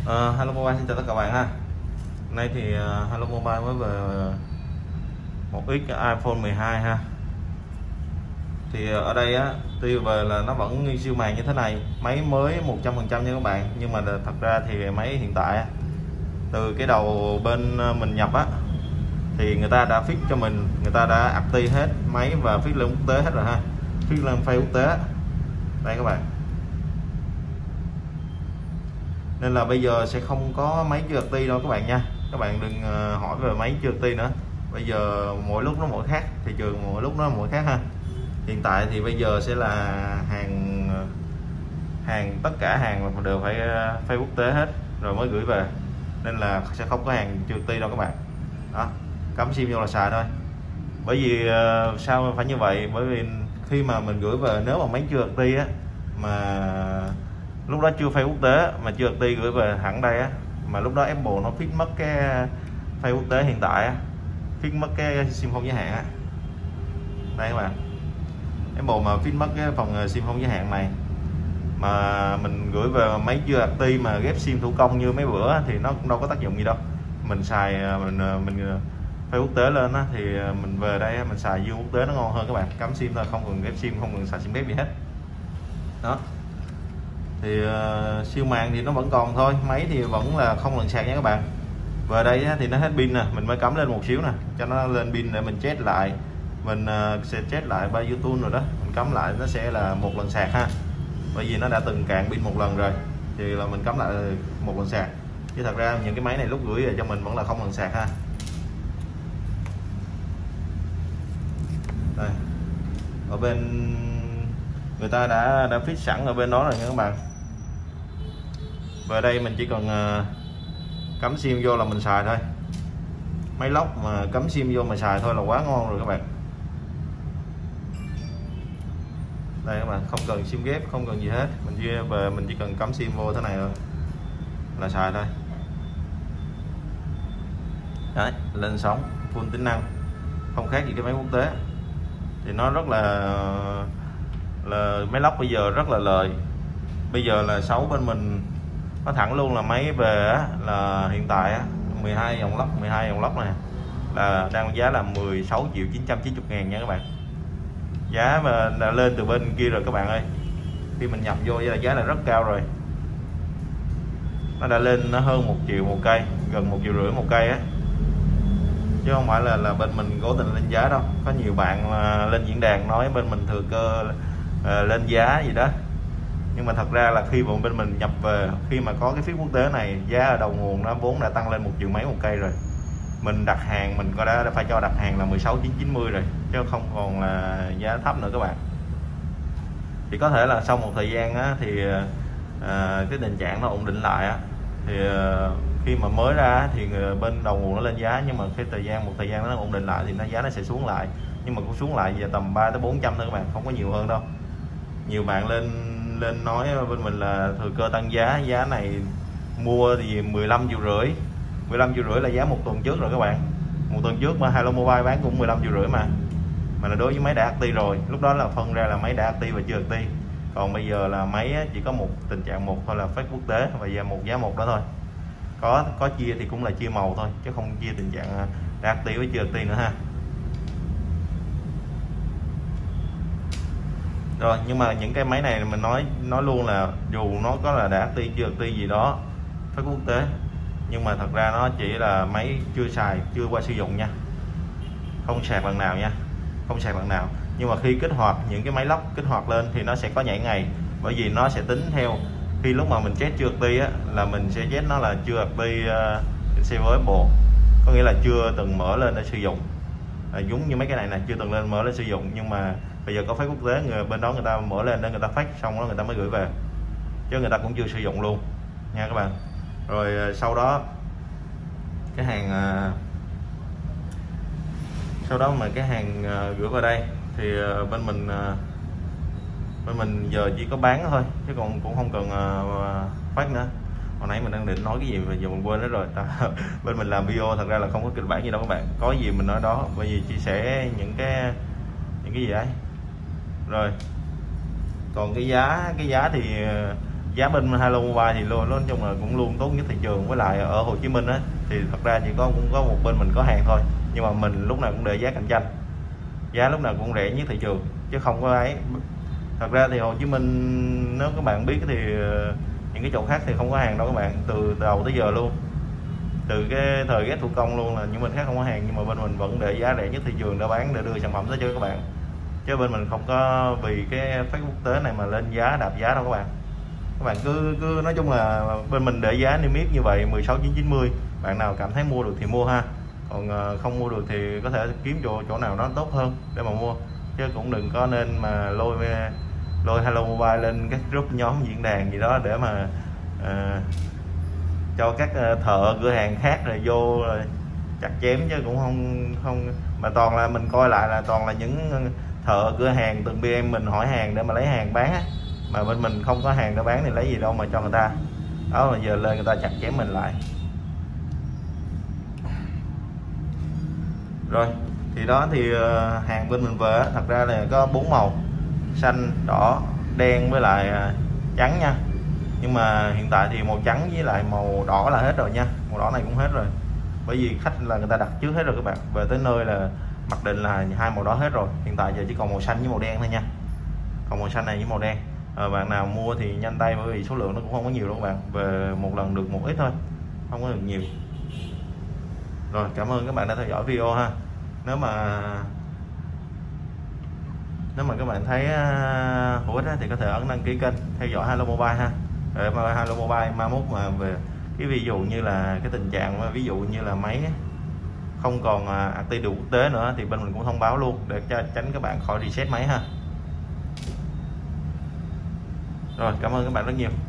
Hello Mobile xin chào tất cả các bạn ha. Hôm nay thì Hello Mobile mới về một ít iPhone 12 ha. Thì ở đây á, tuy về là nó vẫn như siêu màn như thế này, máy mới 100% nha các bạn, nhưng mà thật ra thì máy hiện tại từ cái đầu bên mình nhập á thì người ta đã fix cho mình, người ta đã active hết máy và fix lên quốc tế hết rồi ha, fix lên file quốc tế đây các bạn. Nên là bây giờ sẽ không có máy chưa active đâu các bạn nha. Các bạn đừng hỏi về máy chưa active nữa. Bây giờ mỗi lúc nó mỗi khác, thị trường mỗi lúc nó mỗi khác ha. Hiện tại thì bây giờ sẽ là hàng tất cả hàng đều phải quốc tế hết rồi mới gửi về, nên là sẽ không có hàng chưa active đâu các bạn. Đó, cắm sim vô là xài thôi. Bởi vì sao phải như vậy? Bởi vì khi mà mình gửi về, nếu mà máy chưa active á, mà lúc đó chưa file quốc tế mà chưa active gửi về hẳn đây á, mà lúc đó Apple nó fix mất cái file quốc tế hiện tại á, fix mất cái sim không giới hạn á. Đây các bạn, Apple mà fix mất cái phần sim không giới hạn này mà mình gửi về máy chưa active mà ghép sim thủ công như mấy bữa thì nó cũng đâu có tác dụng gì đâu. Mình xài mình file quốc tế lên á, thì mình về đây mình xài dương quốc tế nó ngon hơn các bạn. Cắm sim thôi, không cần ghép sim, không cần xài sim ghép gì hết. Đó thì siêu màn thì nó vẫn còn thôi, máy thì vẫn là không lần sạc nha các bạn. Về đây thì nó hết pin nè, mình mới cắm lên một xíu nè cho nó lên pin để mình chết lại, mình sẽ chết lại bao nhiêu tuần rồi đó, mình cắm lại nó sẽ là một lần sạc ha. Bởi vì nó đã từng cạn pin một lần rồi thì là mình cắm lại một lần sạc, chứ thật ra những cái máy này lúc gửi về cho mình vẫn là không lần sạc ha. Đây, ở bên người ta đã fix sẵn ở bên đó rồi nha các bạn. Về đây mình chỉ cần cắm sim vô là mình xài thôi. Máy lóc mà cắm sim vô mà xài thôi là quá ngon rồi các bạn. Đây các bạn, không cần sim ghép, không cần gì hết, mình về mình chỉ cần cắm sim vô thế này rồi là xài thôi. Đấy, lên sóng full tính năng, không khác gì cái máy quốc tế. Thì nó rất là máy lóc bây giờ rất là lời. Bây giờ là 6 bên mình có thẳng luôn là máy về á, là hiện tại á, 12 dòng lóc này là đang giá là 16.990.000 nha các bạn. Giá mà đã lên từ bên kia rồi các bạn ơi. Khi mình nhập vô là giá là rất cao rồi. Nó đã lên nó hơn 1 triệu một cây, gần 1,5 triệu một cây á. Chứ không phải là bên mình cố tình lên giá đâu. Có nhiều bạn lên diễn đàn nói bên mình thừa cơ lên giá gì đó. Nhưng mà thật ra là khi mà bên mình nhập về, khi mà có cái phí quốc tế này, giá ở đầu nguồn nó vốn đã tăng lên 1 triệu mấy một cây rồi. Mình đặt hàng mình có đã phải cho đặt hàng là 16.990 rồi, chứ không còn là giá thấp nữa các bạn. Thì có thể là sau một thời gian á, thì cái tình trạng nó ổn định lại á, thì khi mà mới ra thì bên đầu nguồn nó lên giá, nhưng mà khi một thời gian nó ổn định lại thì giá nó sẽ xuống lại, nhưng mà cũng xuống lại về tầm 300 tới 400 thôi các bạn, không có nhiều hơn đâu. Nhiều bạn lên nói bên mình là thừa cơ tăng giá này mua thì 15,5 triệu. 15,5 triệu là giá một tuần trước rồi các bạn. Một tuần trước mà Hello Mobile bán cũng 15,5 triệu mà là đối với máy đã active rồi. Lúc đó là phân ra là máy đã active và chưa active. Còn bây giờ là máy chỉ có một tình trạng một thôi là fake quốc tế và giá một đó thôi. Có chia thì cũng là chia màu thôi, chứ không chia tình trạng đã active với chưa active nữa ha. Rồi, nhưng mà những cái máy này mình nói luôn là dù nó có là đã active chưa active gì đó fake quốc tế, nhưng mà thật ra nó chỉ là máy chưa xài, chưa qua sử dụng nha, không sạc lần nào nha, không sạc lần nào. Nhưng mà khi kích hoạt những cái máy lóc kích hoạt lên thì nó sẽ có nhảy ngày, bởi vì nó sẽ tính theo khi lúc mà mình chết chưa active á, là mình sẽ chết nó là chưa active server Apple, có nghĩa là chưa từng mở lên để sử dụng. Giống như mấy cái này chưa từng lên mở lên sử dụng, nhưng mà bây giờ có fake quốc tế, bên đó người ta mở lên để người ta fake xong đó người ta mới gửi về, chứ người ta cũng chưa sử dụng luôn nha các bạn. Rồi sau đó cái hàng gửi vào đây thì bên mình giờ chỉ có bán thôi, chứ còn cũng không cần phát nữa. Hồi nãy mình đang định nói cái gì mà giờ mình quên hết rồi. Bên mình làm video thật ra là không có kịch bản gì đâu các bạn, có gì mình nói đó, bởi vì chia sẻ những cái gì đấy. Rồi còn cái giá thì giá bên Hello Mobile thì luôn nói chung là cũng luôn tốt nhất thị trường. Với lại ở Hồ Chí Minh á thì thật ra chỉ cũng có một bên mình có hàng thôi, nhưng mà mình lúc nào cũng để giá cạnh tranh, giá lúc nào cũng rẻ nhất thị trường chứ không có ấy. Thật ra thì Hồ Chí Minh nếu các bạn biết thì những cái chỗ khác thì không có hàng đâu các bạn, từ đầu tới giờ luôn, từ cái thời ghép thủ công luôn là những bên khác không có hàng, nhưng mà bên mình vẫn để giá rẻ nhất thị trường để bán, để đưa sản phẩm tới cho các bạn, chứ bên mình không có vì cái phép quốc tế này mà lên giá đạp giá đâu các bạn. Các bạn cứ nói chung là bên mình để giá niêm yết như vậy 16.990, bạn nào cảm thấy mua được thì mua ha, còn không mua được thì có thể kiếm chỗ nào nó tốt hơn để mà mua, chứ cũng đừng có nên mà lôi Hello Mobile lên các group nhóm diễn đàn gì đó để mà cho các thợ cửa hàng khác rồi vô rồi chặt chém, chứ cũng không mà toàn là mình coi lại là toàn là những thợ cửa hàng từng BM mình hỏi hàng để mà lấy hàng bán á, mà bên mình không có hàng để bán thì lấy gì đâu mà cho người ta đó, mà giờ lên người ta chặt chém mình lại. Rồi thì đó thì hàng bên mình về thật ra là có 4 màu: xanh, đỏ, đen với lại trắng nha. Nhưng mà hiện tại thì màu trắng với lại màu đỏ là hết rồi nha, màu đỏ này cũng hết rồi, bởi vì khách là người ta đặt trước hết rồi các bạn, về tới nơi là mặc định là hai màu đó hết rồi. Hiện tại giờ chỉ còn màu xanh với màu đen thôi nha, còn màu xanh này với màu đen. Bạn nào mua thì nhanh tay, bởi vì số lượng nó cũng không có nhiều đâu các bạn, về một lần được một ít thôi, không có được nhiều. Rồi cảm ơn các bạn đã theo dõi video ha. Nếu mà các bạn thấy hữu ích thì có thể ấn đăng ký kênh, theo dõi Hello Mobile ha. Để mà Hello Mobile mai mốt mà về cái ví dụ như là cái tình trạng mà ví dụ như là máy không còn active được quốc tế nữa thì bên mình cũng thông báo luôn để tránh các bạn khỏi reset máy ha. Rồi cảm ơn các bạn rất nhiều.